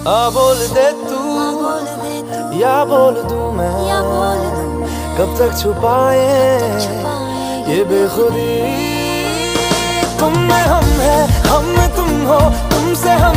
आ बोल दे तू या बोल दूं मैं, कब तक छुपाए ये बेखुदी। तुम में हम है, हम में तुम हो, तुमसे हम